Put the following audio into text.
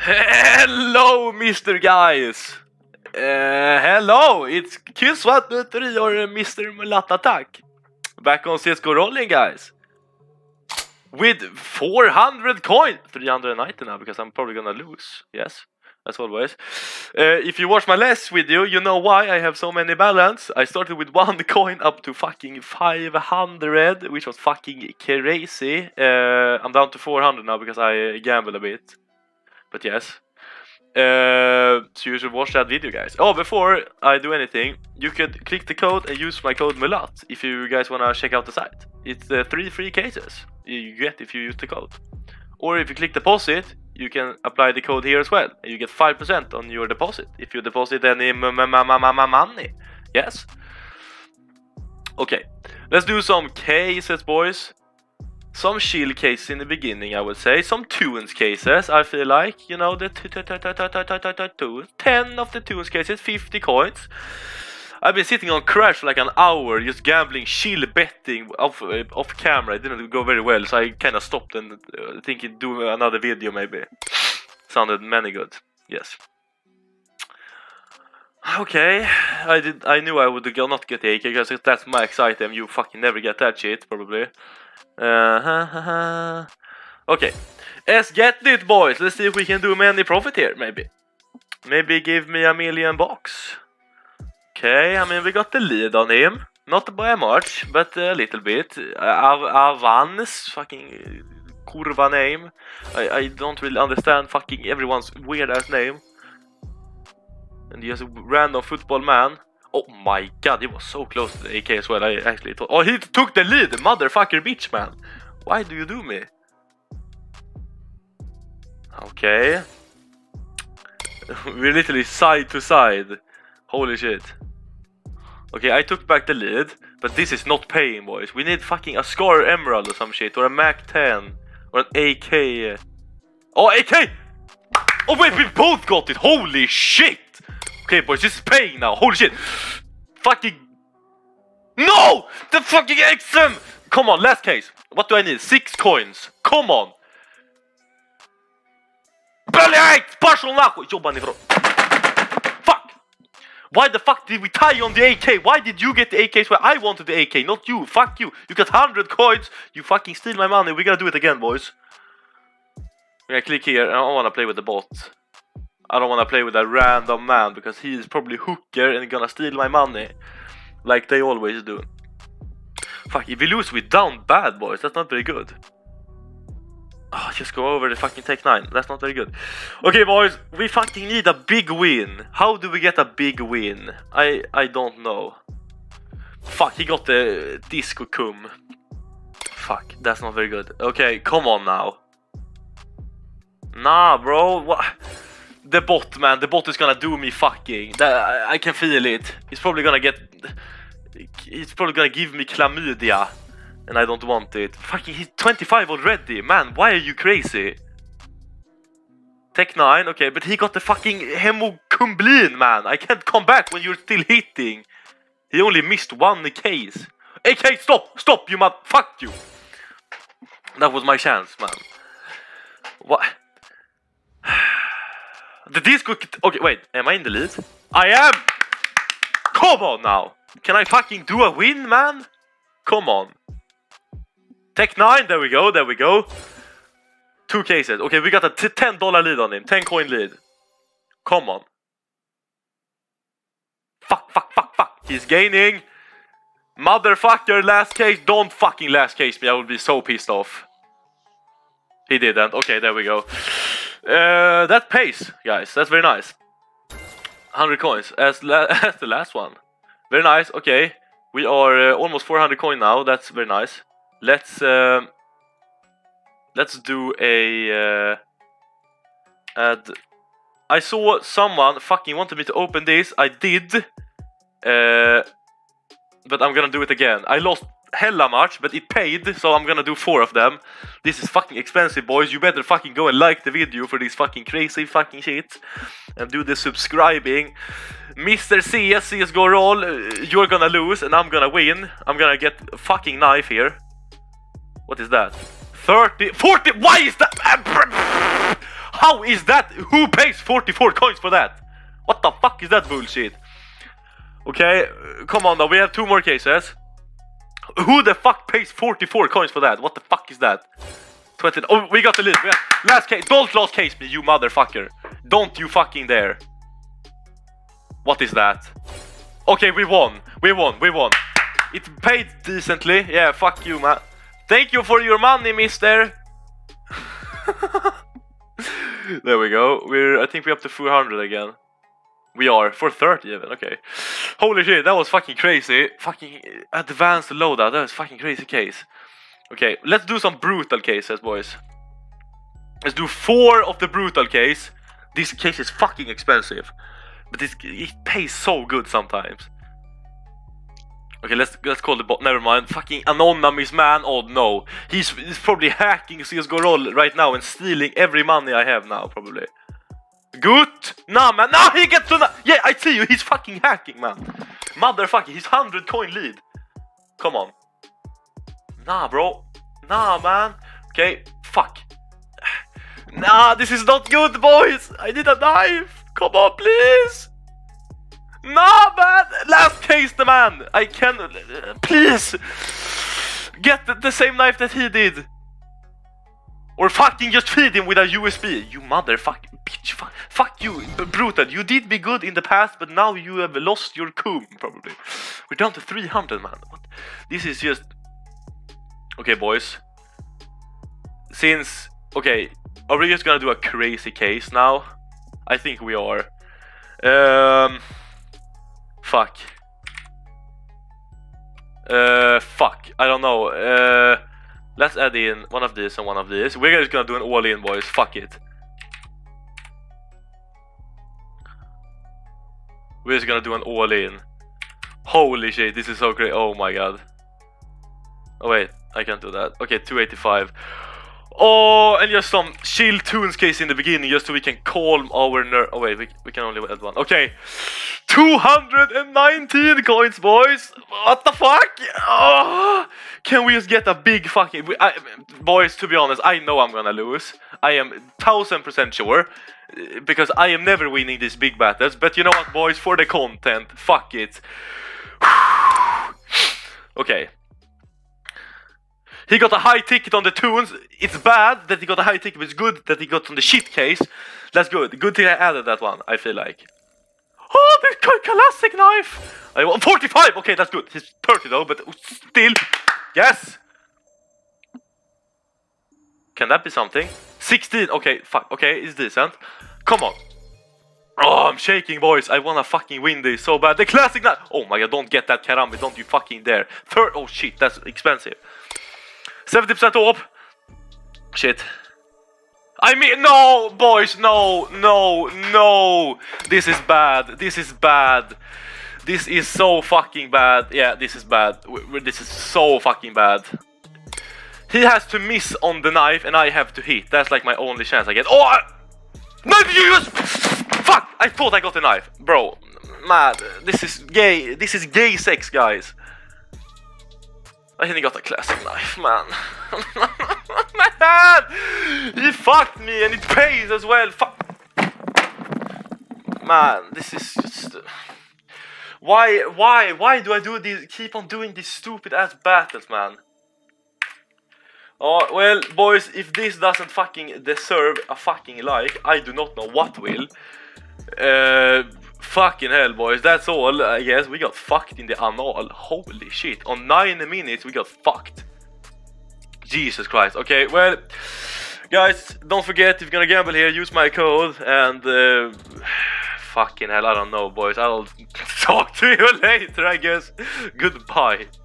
Hello, Mr. Guys. Hello, it's Casebattle or Mr. Mulat Attack. Back on Csgoroll, guys. With 400 coins. 390 now because I'm probably gonna lose. Yes, as always. If you watch my last video, you know why I have so many balance. I started with 1 coin up to fucking 500, which was fucking crazy. I'm down to 400 now because I gamble a bit. But yes. So you should watch that video, guys. Oh, before I do anything, you could click the code and use my code Mulat if you guys wanna check out the site. It's 3 free cases you get if you use the code. Or if you click deposit, you can apply the code here as well, and you get 5% on your deposit if you deposit any money. Yes. Okay, let's do some cases, boys. Some chill cases in the beginning, I would say. Some tunes cases, I feel like. You know, the 10 of the tunes cases, 50 coins. I've been sitting on Crash for like an hour, just gambling, chill betting off camera. It didn't go very well, so I kind of stopped and thinking do another video maybe. Sounded many good. Yes. Okay, I knew I would not get the AK because that's max item. You fucking never get that shit, probably. Okay, let's get it, boys. Let's see if we can do many profit here, maybe. Maybe give me $1 million. Okay, I mean, we got the lead on him. Not by much, but a little bit. Avans, fucking kurva name. I don't really understand fucking everyone's weird ass name. And he has a random football man. Oh my god, he was so close to the AK as well. I actually thought... Oh, he took the lead, motherfucker bitch, man. Why do you do me? Okay. We're literally side to side. Holy shit. Okay, I took back the lead, but this is not paying, boys. We need fucking a Scar Emerald or some shit, or a Mac 10, or an AK. Oh, AK! Oh wait, we both got it. Holy shit! Okay, boys, this is paying now. Holy shit. Fucking... No! The fucking XM! Come on, last case. What do I need? 6 coins. Come on. Блять! Пошел нахуй! Ёбаный в рот. Fuck! Why the fuck did we tie on the AK? Why did you get the AK where I wanted the AK? Not you. Fuck you. You got 100 coins. You fucking steal my money. We gotta do it again, boys. We're gonna click here. I don't wanna play with the bot. I don't want to play with a random man because he is probably hooker and gonna steal my money like they always do. Fuck, if we lose, we down bad, boys. That's not very good. Oh, just go over the fucking Tech 9. That's not very good. Okay, boys, we fucking need a big win. How do we get a big win? I don't know. Fuck, he got the Disco Cum. Fuck, that's not very good. Okay, come on now. Nah, bro. What? The bot, man, the bot is gonna do me fucking. I can feel it. He's probably gonna give me chlamydia. And I don't want it. Fucking, he's 25 already. Man, why are you crazy? Tech 9, okay, but he got the fucking hemocumblin, man. I can't come back when you're still hitting. He only missed 1 case. AK, stop, you mother... Fuck you. That was my chance, man. What? The disco... Okay, wait. Am I in the lead? I am! Come on now! Can I fucking do a win, man? Come on. Tech 9, there we go. 2 cases. Okay, we got a $10 lead on him. 10 coin lead. Come on. Fuck. He's gaining. Motherfucker, last case. Don't fucking last case me. I would be so pissed off. He didn't. Okay, there we go. That pays, guys. That's very nice. 100 coins as the last one. Very nice. Okay, we are almost 400 coin now. That's very nice. Let's do a add. I saw someone fucking wanted me to open this. I did, but I'm gonna do it again. I lost hella much, but it paid, so I'm gonna do 4 of them. This is fucking expensive, boys. You better fucking go and like the video for this fucking crazy fucking shit, and do the subscribing. Mr. Csgoroll, you're gonna lose and I'm gonna win. I'm gonna get a fucking knife here. What is that? 30, 40, why is that? How is that? Who pays 44 coins for that? What the fuck is that bullshit? Okay, come on now, we have 2 more cases. Who the fuck pays 44 coins for that? What the fuck is that? 20. Oh, we got the lead. Last case. Don't last case me, you motherfucker. Don't you fucking dare. What is that? Okay, we won. We won. It paid decently. Yeah, fuck you, man. Thank you for your money, mister. There we go. I think we're up to 400 again. We are, for 30 even, okay. Holy shit, that was fucking crazy. Fucking advanced loadout, that was fucking crazy case. Okay, let's do some brutal cases, boys. Let's do 4 of the brutal case. This case is fucking expensive, but it pays so good sometimes. Okay, let's call the bot. Never mind. Fucking anonymous man. Oh no, he's probably hacking Csgoroll right now and stealing every money I have now, probably. Good. Nah, man. Nah, he gets to. Yeah, I see you. He's fucking hacking, man. Motherfucker, he's 100 coin lead. Come on. Nah, bro. Nah, man. Okay, fuck. Nah, this is not good, boys. I need a knife. Come on, please. Nah, man. Last case, the man. I can. Please. Get the same knife that he did. Or fucking just feed him with a USB. You motherfucking bitch. Fuck you, brutal. You did be good in the past, but now you have lost your coom, probably. We're down to 300, man. What? This is just... Okay, boys. Since... Okay, are we just gonna do a crazy case now? I think we are. Fuck. Fuck. I don't know. Let's add in one of these and one of these. We're just gonna do an all-in, boys. Fuck it. We're just gonna do an all-in. Holy shit, this is so great. Oh my god. Oh wait, I can't do that. Okay, 285. Oh, and just some chill tunes case in the beginning, just so we can calm our nerve. Oh wait, we can only add one. Okay, 219 coins, boys. What the fuck? Oh, can we just get a big fucking... boys, to be honest, I know I'm gonna lose. I am 1000% sure, because I am never winning these big battles. But you know what, boys, for the content, fuck it. Okay. He got a high ticket on the tunes. It's bad that he got a high ticket, but it's good that he got on the shit case. That's good. Good thing I added that one, I feel like. Oh, the classic knife! I want 45! Okay, that's good. He's 30 though, but still. Yes! Can that be something? 16! Okay, fuck. Okay, it's decent. Come on. Oh, I'm shaking, boys. I wanna fucking win this so bad. The classic knife! Oh my god, don't get that karambit. Don't you fucking dare. Oh shit, that's expensive. 70% off. Shit. I mean, no, boys, no. This is bad. This is bad. This is so fucking bad. Yeah, this is bad. This is so fucking bad. He has to miss on the knife and I have to hit. That's like my only chance I get. Oh! No, you just... Fuck! I thought I got the knife. Bro, mad. This is gay. This is gay sex, guys. I think he got a classic knife, man. Man! He fucked me and it pays as well. Fuck. Man, this is just... Why do I do this? Keep on doing these stupid ass battles, man. Oh, well, boys, if this doesn't fucking deserve a fucking like, I do not know what will. Fucking hell, boys, that's all, I guess. We got fucked in the anal. Holy shit, on 9 minutes we got fucked. Jesus Christ. Okay, well, guys, don't forget, if you're gonna gamble here, use my code. And fucking hell, I don't know, boys. I'll talk to you later, I guess. Goodbye.